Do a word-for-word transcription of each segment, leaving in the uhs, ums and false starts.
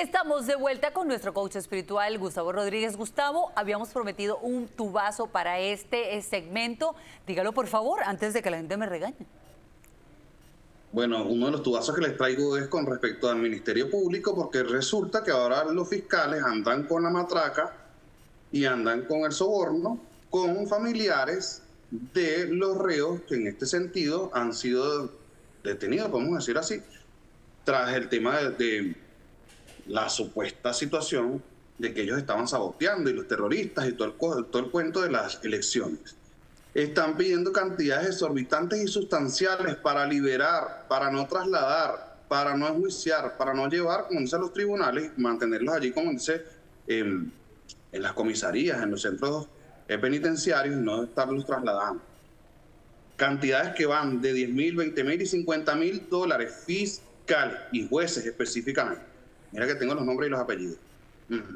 Estamos de vuelta con nuestro coach espiritual, Gustavo Rodríguez. Gustavo, habíamos prometido un tubazo para este segmento. Dígalo, por favor, antes de que la gente me regañe. Bueno, uno de los tubazos que les traigo es con respecto al Ministerio Público, porque resulta que ahora los fiscales andan con la matraca y andan con el soborno con familiares de los reos que en este sentido han sido detenidos, podemos decir así, tras el tema de, de la supuesta situación de que ellos estaban saboteando y los terroristas y todo el, todo el cuento de las elecciones. Están pidiendo cantidades exorbitantes y sustanciales para liberar, para no trasladar, para no enjuiciar, para no llevar, como dice, a los tribunales, mantenerlos allí, como dice, eh, en las comisarías, en los centros eh, penitenciarios, y no estarlos trasladando. Cantidades que van de diez mil, veinte mil y cincuenta mil dólares fiscales y jueces específicamente. Mira que tengo los nombres y los apellidos. Uh-huh.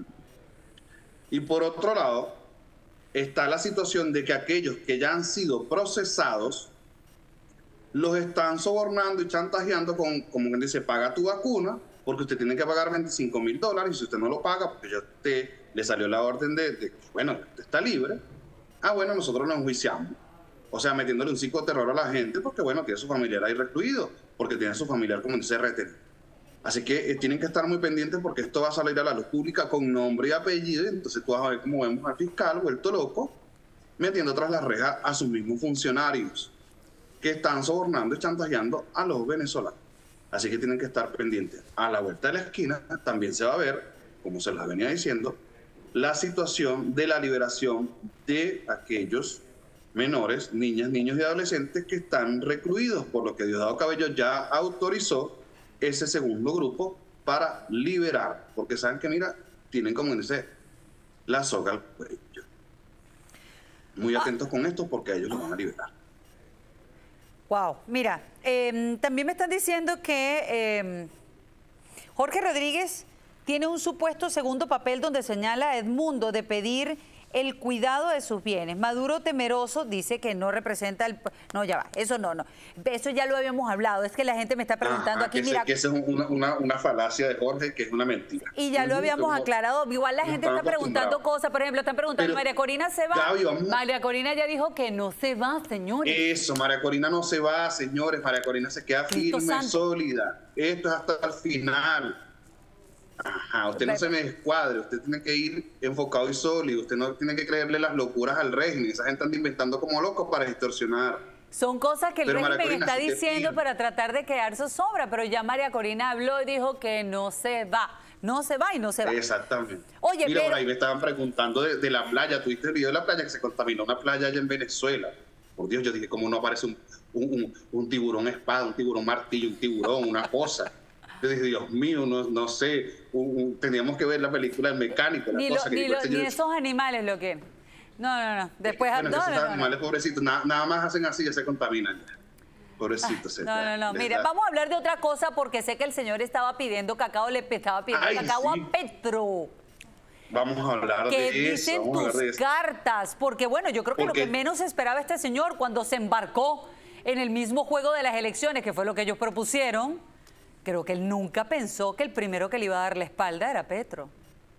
Y por otro lado, está la situación de que aquellos que ya han sido procesados los están sobornando y chantajeando con, como quien dice, paga tu vacuna, porque usted tiene que pagar veinticinco mil dólares, y si usted no lo paga, porque ya usted le salió la orden de, de bueno, usted está libre, ah, bueno, nosotros lo enjuiciamos. O sea, metiéndole un psicoterror a la gente, porque, bueno, tiene su familiar ahí recluido, porque tiene su familiar, como dice, retenido. Así que eh, tienen que estar muy pendientes, porque esto va a salir a la luz pública con nombre y apellido. Entonces tú vas a ver cómo vemos al fiscal vuelto loco, metiendo tras las rejas a sus mismos funcionarios que están sobornando y chantajeando a los venezolanos. Así que tienen que estar pendientes. A la vuelta de la esquina también se va a ver, como se les venía diciendo, la situación de la liberación de aquellos menores, niñas, niños y adolescentes que están recluidos, por lo que Diosdado Cabello ya autorizó ese segundo grupo para liberar, porque saben que, mira, tienen, como dice, la soga al cuello. Muy atentos con esto, porque a ellos los van a liberar. Wow, mira, eh, también me están diciendo que eh, Jorge Rodríguez tiene un supuesto segundo papel donde señala a Edmundo de pedir el cuidado de sus bienes. Maduro, temeroso, dice que no representa el... No, ya va, eso no, no. Eso ya lo habíamos hablado. Es que la gente me está preguntando Ajá, aquí, que mira... Ese, que esa es una, una, una falacia de Jorge, que es una mentira. Y ya lo habíamos uh-huh. aclarado. Igual la gente está preguntando cosas. Por ejemplo, están preguntando, Pero, María Corina se va. Gaby, vamos... María Corina ya dijo que no se va, señores. Eso, María Corina no se va, señores. María Corina se queda Cristo firme, santo. Sólida. Esto es hasta el final. Ajá, usted no se me descuadre, usted tiene que ir enfocado y sólido, usted no tiene que creerle las locuras al régimen. Esa gente anda inventando como locos para distorsionar. Son cosas que el pero régimen Corina, está si diciendo para tratar de quedar zozobra, pero ya María Corina habló y dijo que no se va, no se va y no se va. Exactamente. Oye, Mira, pero... por ahí me estaban preguntando de, de la playa, tuviste el video de la playa que se contaminó una playa allá en Venezuela. Por Dios, yo dije, ¿cómo no aparece un, un, un, un tiburón espada, un tiburón martillo, un tiburón, una cosa? Yo dije, Dios mío, no, no sé, un, un, teníamos que ver la película del mecánico. La ni cosa lo, que ni, lo, ni yo... esos animales lo que... No, no, no. Después... Bueno, no, esos no, animales, no. pobrecitos, nada, nada más hacen así, ya se contaminan. Pobrecitos. Ah, no, no, no. Mire, vamos a hablar de otra cosa, porque sé que el señor estaba pidiendo cacao, le estaba pidiendo Ay, cacao sí. a Petro. Vamos a hablar ¿Qué de eso. dicen vamos tus a hablar de eso. cartas? Porque, bueno, yo creo que porque... lo que menos esperaba este señor cuando se embarcó en el mismo juego de las elecciones, que fue lo que ellos propusieron, creo que él nunca pensó que el primero que le iba a dar la espalda era Petro.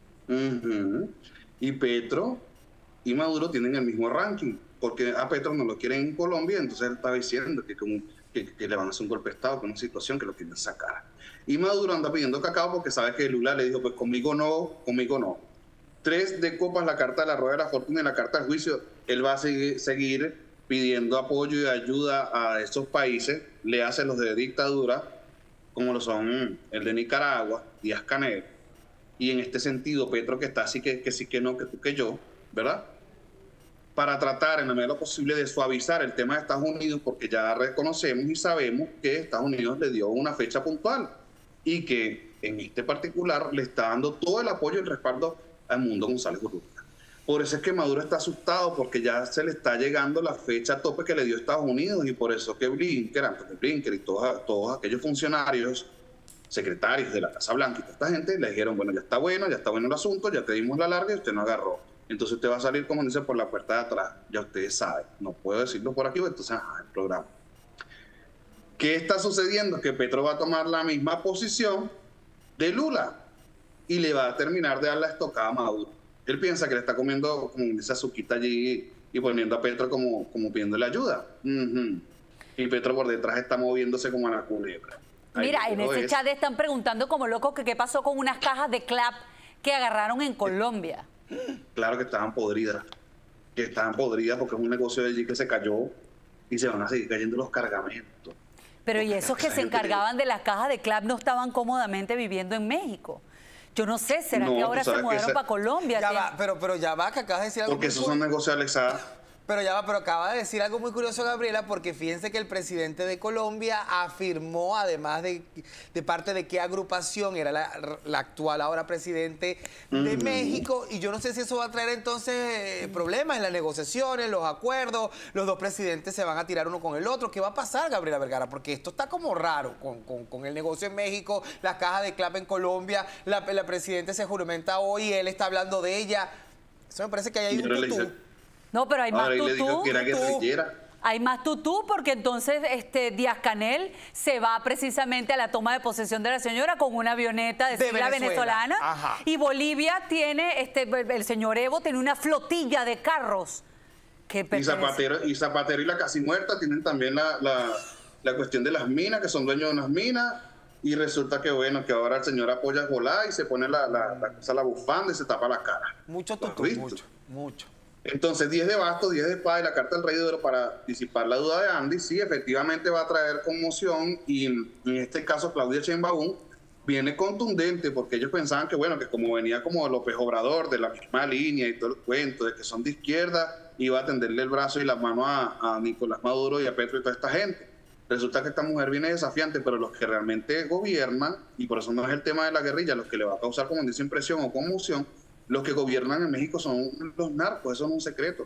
Uh-huh. Y Petro y Maduro tienen el mismo ranking, porque a Petro no lo quieren en Colombia, entonces él estaba diciendo que, como, que, que le van a hacer un golpe de Estado, con una situación que lo quieren sacar. Y Maduro anda pidiendo cacao porque sabe que Lula le dijo, pues conmigo no, conmigo no. Tres de copas, la carta de la rueda de la fortuna y la carta del juicio, él va a seguir, seguir pidiendo apoyo y ayuda a esos países, le hace los de dictadura, como lo son el de Nicaragua, Díaz Canel, y en este sentido Petro, que está así que, que sí que no, que tú que yo, ¿verdad? Para tratar en la medida de lo posible de suavizar el tema de Estados Unidos, porque ya reconocemos y sabemos que Estados Unidos le dio una fecha puntual y que en este particular le está dando todo el apoyo y el respaldo a Edmundo González Urrutia. Por eso es que Maduro está asustado, porque ya se le está llegando la fecha tope que le dio Estados Unidos, y por eso que Blinken, Anthony Blinken y todos, todos aquellos funcionarios, secretarios de la Casa Blanca y toda esta gente le dijeron, bueno, ya está bueno, ya está bueno el asunto, ya te dimos la larga y usted no agarró. Entonces usted va a salir, como dice, por la puerta de atrás. Ya ustedes saben, no puedo decirlo por aquí, entonces, ajá, el programa. ¿Qué está sucediendo? Que Petro va a tomar la misma posición de Lula. y le va a terminar de dar la estocada a Maduro. Él piensa que le está comiendo como esa azuquita allí y poniendo a Petro como, como pidiéndole ayuda. Uh-huh. Y Petro por detrás está moviéndose como a la culebra. Ahí Mira, en ese es. chat están preguntando como locos que qué pasó con unas cajas de clap que agarraron en Colombia. Claro que estaban podridas, que estaban podridas porque es un negocio de allí que se cayó y se van a seguir cayendo los cargamentos. Pero y esos que se encargaban de las cajas de clap no estaban cómodamente viviendo en México. Yo no sé, ¿será no, que ahora se mudaron esa... para Colombia? Ya va, pero, pero ya va, que acabas de decir algo. Porque esos son negocios, Alexa. Pero ya va, pero acaba de decir algo muy curioso, Gabriela, porque fíjense que el presidente de Colombia afirmó, además de, de parte de qué agrupación era la, la actual ahora presidente de mm. México, y yo no sé si eso va a traer entonces eh, problemas en las negociaciones, los acuerdos, los dos presidentes se van a tirar uno con el otro. ¿Qué va a pasar, Gabriela Vergara? Porque esto está como raro con, con, con el negocio en México, las cajas de clap en Colombia, la, la presidenta se juramenta hoy, él está hablando de ella. Eso me parece que hay un tutú. No, pero hay más Ahora, tutú. le dijo que era guerrillera. Hay más tutú porque entonces este Díaz-Canel se va precisamente a la toma de posesión de la señora con una avioneta de, de sigla venezolana. Ajá. Y Bolivia tiene, este, el señor Evo tiene una flotilla de carros. Que y, Zapatero, y Zapatero y la casi muerta tienen también la, la, la cuestión de las minas, que son dueños de unas minas. Y resulta que bueno, que ahora el señor apoya a volar y se pone la, la, la, la, la bufanda y se tapa la cara. Mucho tutú, mucho, mucho. Entonces, diez de bastos, diez de espada y la carta del rey de oro para disipar la duda de Andy, sí, efectivamente va a traer conmoción y en este caso Claudia Sheinbaum viene contundente porque ellos pensaban que, bueno, que como venía como López Obrador de la misma línea y todo el cuento de que son de izquierda, iba a tenderle el brazo y la mano a, a Nicolás Maduro y a Petro y toda esta gente. Resulta que esta mujer viene desafiante, pero los que realmente gobiernan, y por eso no es el tema de la guerrilla, los que le va a causar, como dice, impresión o conmoción, los que gobiernan en México son los narcos, eso no es un secreto.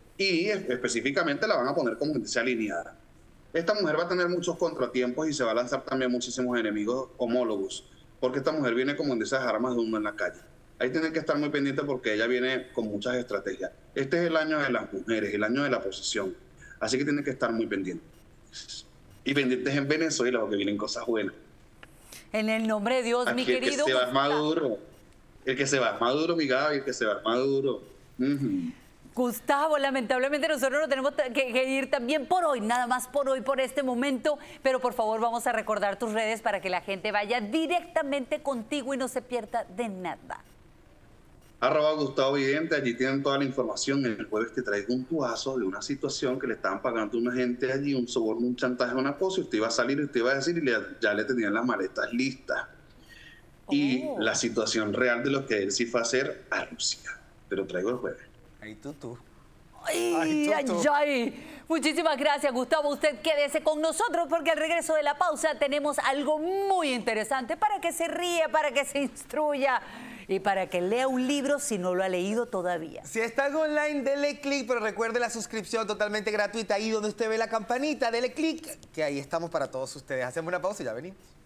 Y específicamente la van a poner como dice alineada. Esta mujer va a tener muchos contratiempos y se va a lanzar también muchísimos enemigos homólogos, porque esta mujer viene como dice armas de humo en la calle. Ahí tienen que estar muy pendientes porque ella viene con muchas estrategias. Este es el año de las mujeres, el año de la posesión. Así que tienen que estar muy pendientes. Y pendientes en Venezuela porque vienen cosas buenas. En el nombre de Dios, aquí mi querido. Que se va Maduro. El que se va Maduro, mi Gaby, el que se va Maduro. Uh-huh. Gustavo, lamentablemente nosotros no tenemos que, que ir también por hoy, nada más por hoy, por este momento, pero por favor vamos a recordar tus redes para que la gente vaya directamente contigo y no se pierda de nada. Arroba Gustavo Vidente, allí tienen toda la información. El jueves te traigo un tuazo de una situación que le estaban pagando a una gente allí, un soborno, un chantaje, una cosa, y usted iba a salir y usted iba a decir y le, ya le tenían las maletas listas. Y oh. la situación real de lo que él sí fue a hacer a Rusia. Te lo traigo el jueves. Ay, tú, tú. Ay, ay, ay, ay. Muchísimas gracias, Gustavo. Usted quédese con nosotros porque al regreso de la pausa tenemos algo muy interesante para que se ría, para que se instruya y para que lea un libro si no lo ha leído todavía. Si están online, dele clic, pero recuerde la suscripción totalmente gratuita. Ahí donde usted ve la campanita, dele clic, que ahí estamos para todos ustedes. Hacemos una pausa y ya venimos.